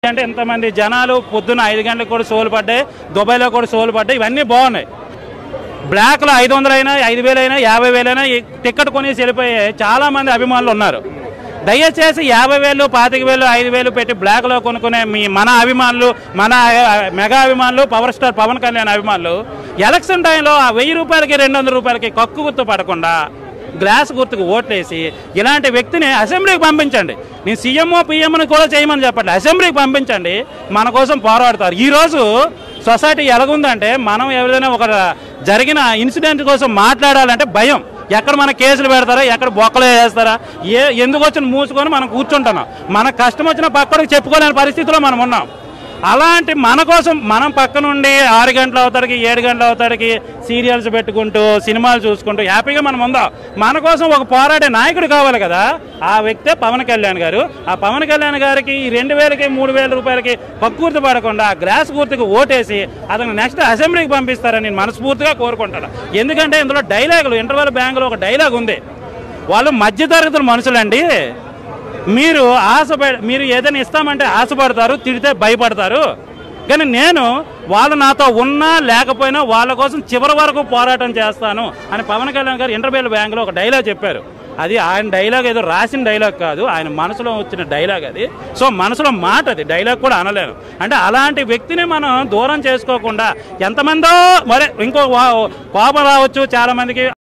అంటే ఎంతమంది జనాలు పొద్దున్న 5 గంటలకు కూడా షోలు పడ్డాయి, దుబాయ్లో కూడా షోలు పడ్డాయి, ఇవన్నీ బాగున్నాయి. బ్లాక్లో 500 అయినా 5,000 అయినా 50,000 అయినా టికెట్ కొనేసి వెళ్ళిపోయే చాలామంది అభిమానులు ఉన్నారు. దయచేసి 50,000, 25,000, 5,000 పెట్టి బ్లాక్లో కొనుక్కునే మన అభిమానులు, మన మెగా అభిమానులు, పవర్ స్టార్ పవన్ కళ్యాణ్ అభిమానులు ఎలక్షన్ టైంలో ఆ 1000 రూపాయలకి 200 రూపాయలకి కక్కు గుర్తు పడకుండా గ్లాస్ గుర్తుకు ఓట్లేసి ఇలాంటి వ్యక్తిని అసెంబ్లీకి పంపించండి. నేను సీఎంఓ పిఎంని కూడా చేయమని చెప్పండి, అసెంబ్లీకి పంపించండి, మన కోసం పోరాడతారు. ఈరోజు సొసైటీ ఎలాగుందంటే మనం ఏదైనా ఒక జరిగిన ఇన్సిడెంట్ కోసం మాట్లాడాలంటే భయం. ఎక్కడ మన కేసులు పెడతారా, ఎక్కడ బొక్కలు వేస్తారా, ఎందుకు వచ్చిన మూసుకొని మనం కూర్చుంటున్నాం. మన కష్టం వచ్చిన పక్కడికి చెప్పుకోలేని పరిస్థితిలో మనం ఉన్నాం. అలాంటి మన కోసం మనం పక్క నుండి 6 గంటల అవుతాడికి 7 గంటల అవుతాడికి సీరియల్స్ పెట్టుకుంటూ సినిమాలు చూసుకుంటూ హ్యాపీగా మనం ఉందాం. మన కోసం ఒక పోరాడే నాయకుడు కావాలి కదా, ఆ వ్యక్తే పవన్ కళ్యాణ్ గారు. ఆ పవన్ కళ్యాణ్ గారికి 2,000కి 3,000 రూపాయలకి పక్కుర్తి పడకుండా గ్లాస్ గుర్తుకు ఓటేసి అతను నెక్స్ట్ అసెంబ్లీకి పంపిస్తారని నేను మనస్ఫూర్తిగా కోరుకుంటాను. ఎందుకంటే ఇందులో డైలాగులు, ఇంటర్వెల్ బ్యాంకులో ఒక డైలాగ్ ఉంది, వాళ్ళు మధ్యతరగతుల మనుషులండి, మీరు ఏదైనా ఇస్తామంటే ఆశపడతారు, తిడితే భయపడతారు. కానీ వాళ్ళు నాతో ఉన్నా లేకపోయినా వాళ్ళ కోసం చివరి వరకు పోరాటం చేస్తాను అని పవన్ కళ్యాణ్ గారు ఇంటర్వెల్ బ్యాంకులో ఒక డైలాగ్ చెప్పారు. అది ఆయన డైలాగ్ ఏదో రాసిన డైలాగ్ కాదు, ఆయన మనసులో వచ్చిన డైలాగ్ అది. సో మనసులో మాట, అది డైలాగ్ కూడా అనలేను. అంటే అలాంటి వ్యక్తిని మనం దూరం చేసుకోకుండా ఎంతమందో మరి ఇంకో కోపం రావచ్చు చాలా మందికి.